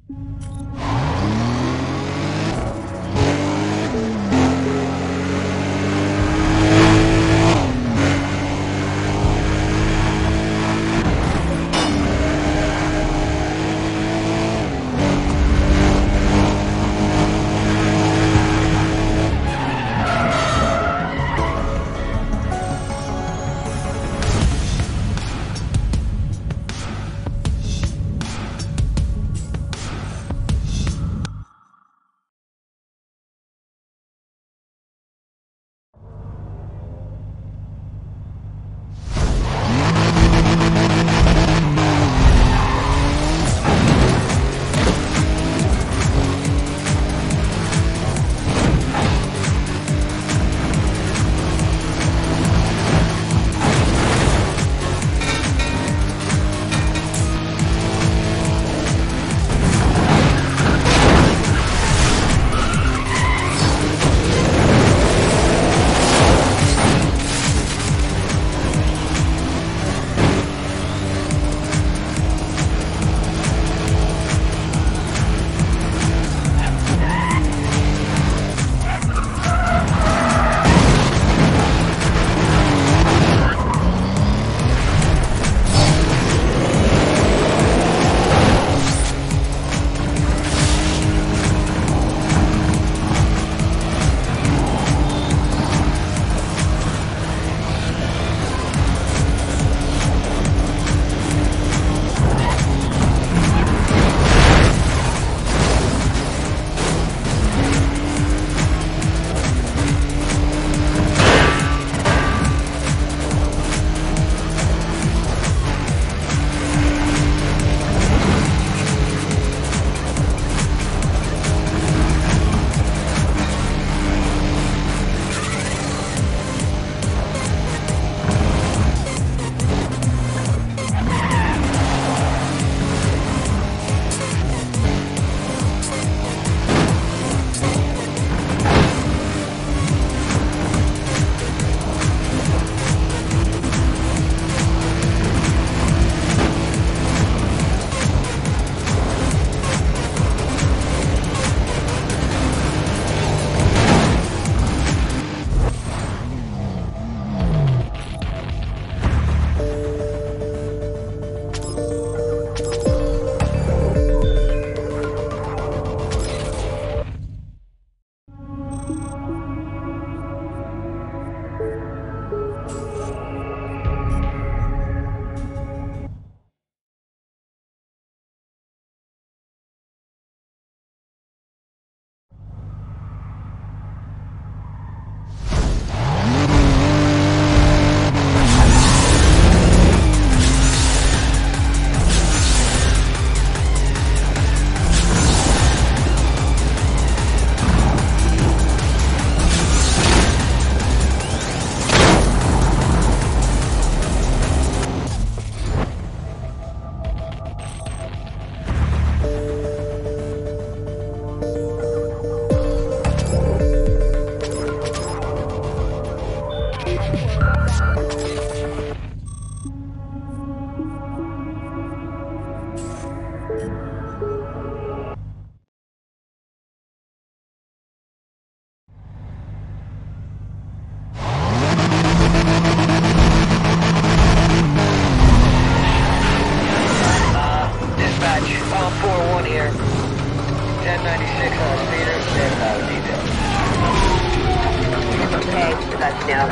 now. Go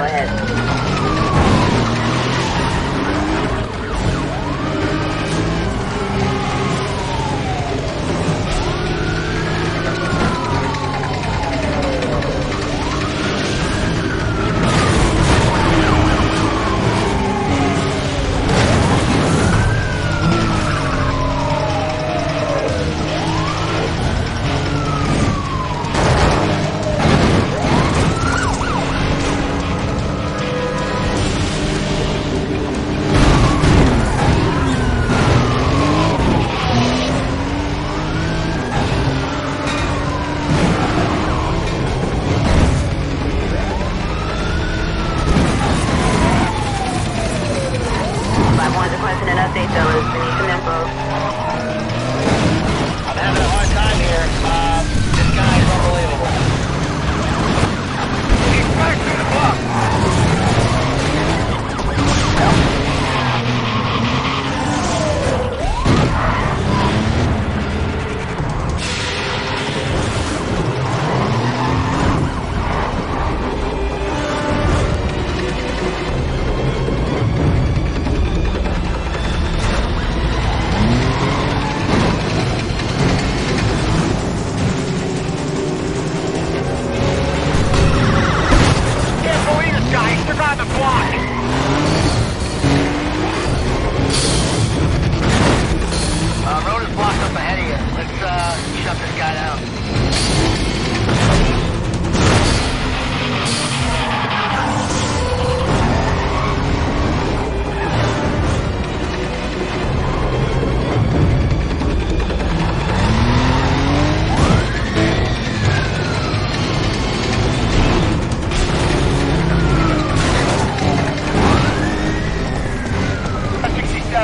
ahead. Requesting an update, fellas. We need some info. I'm having a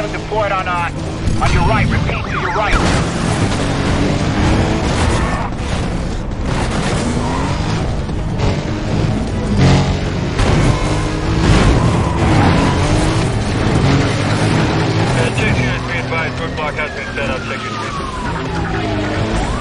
pilot deployed on your right. Repeat, to your right. Chase units, be advised, roadblock has been set up. Check your screen.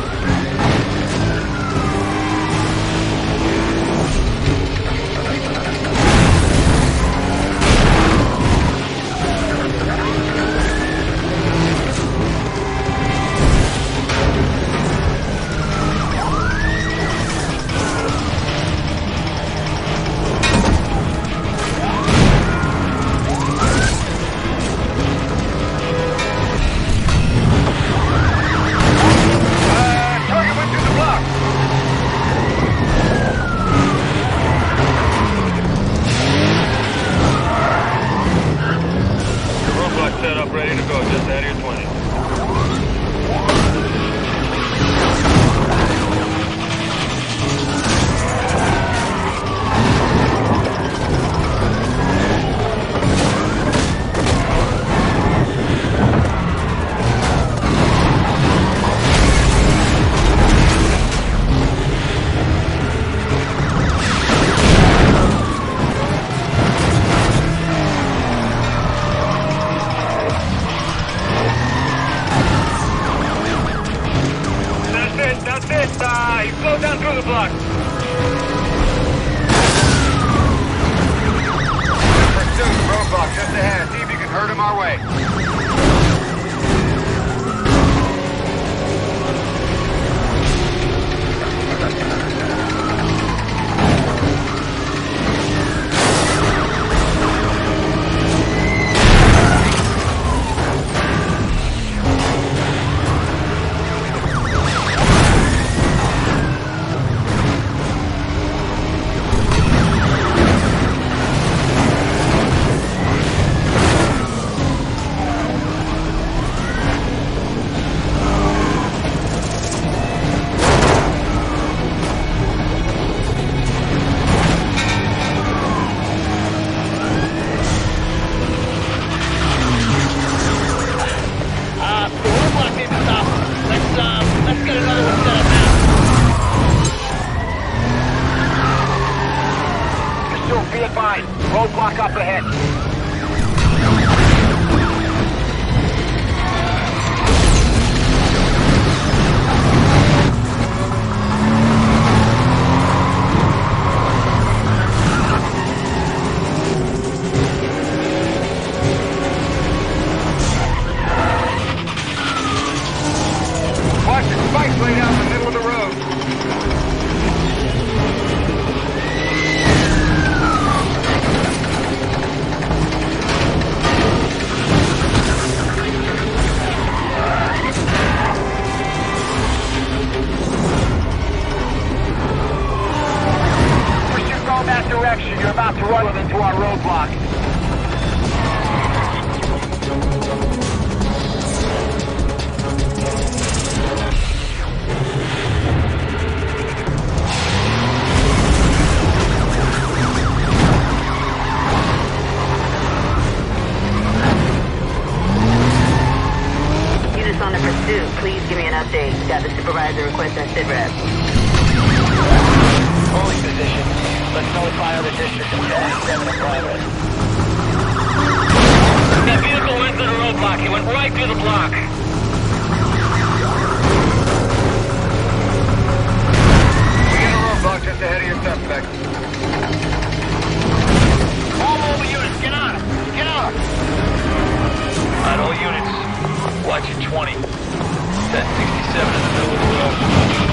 Target went through the block. Roadblock set up, ready to go. Just ahead of your 20. That's it. He slowed down through the block. Pursuit, roadblock just ahead. See if you can hurt him our way. Let's get another one set up now. Pursuit, be advised. Roadblock up ahead. Watch the spikes laid out in the middle of the road. Push you go that direction. You're about to run into our roadblock. Units on the pursuit, please give me an update. Got the supervisor requesting a SITREP. Holding position. Let's notify other districts and 7 in progress. That vehicle went through the roadblock. He went right through the block. We got a roadblock just ahead of your suspect. All mobile units, get on him. Get on him. Alright, all units. Watch your 20. 1067 in the middle of the road.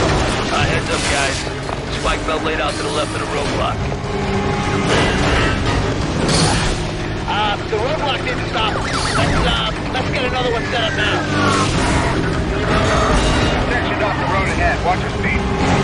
Heads up, guys. Spike belt laid out to the left of the roadblock. The roadblock didn't stop. Let's get another one set up now. Sectioned off the road ahead. Watch your speed.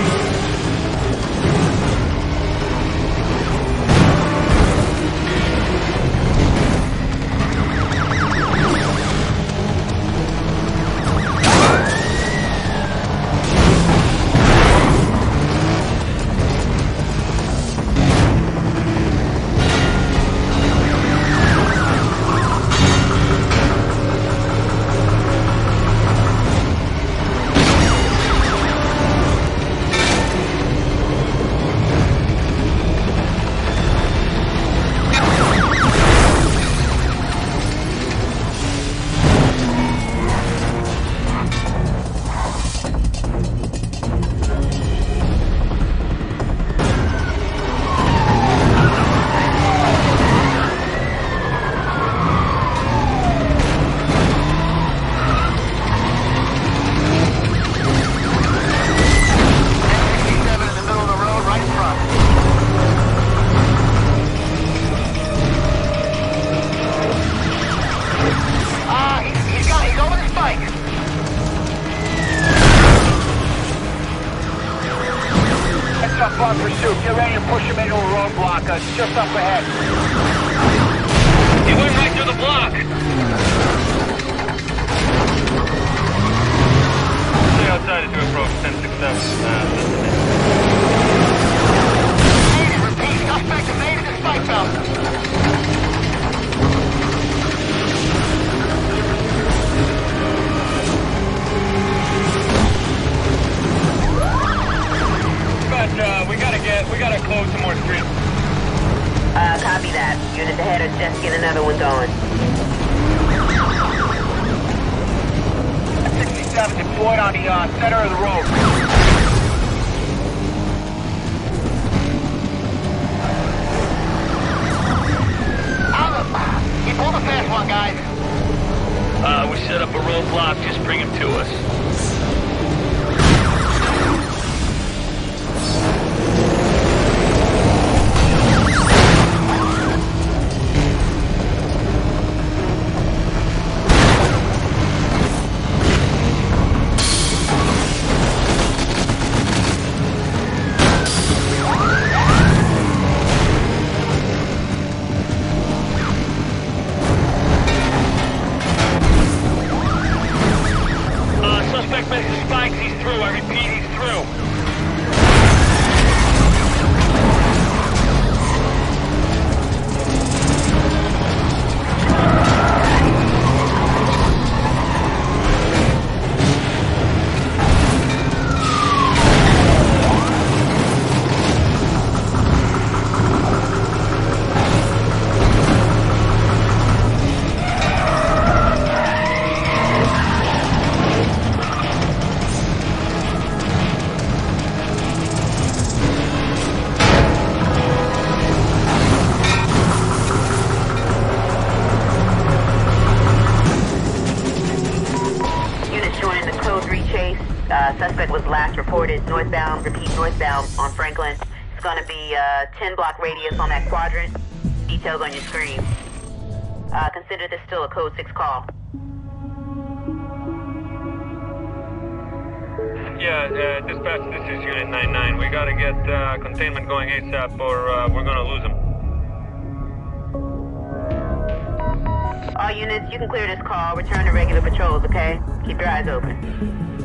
On pursuit. Get ready to push him into a roadblock. Just up ahead. He went right through the block. Stay outside as you approach 1067. Repeat. Suspect evaded the spike belt. We gotta close some more streets. Copy that. Units ahead are just getting another one going. 67 deployed on the center of the road. He pulled a fast one, guys. We set up a roadblock. Just bring him to us. Suspect was last reported northbound, repeat northbound on Franklin. It's gonna be a 10-block radius on that quadrant. Details on your screen. Consider this still a code 6 call. Yeah, dispatch, this is Unit 99. We gotta get containment going ASAP or we're gonna lose them. All units, you can clear this call. Return to regular patrols, okay? Keep your eyes open.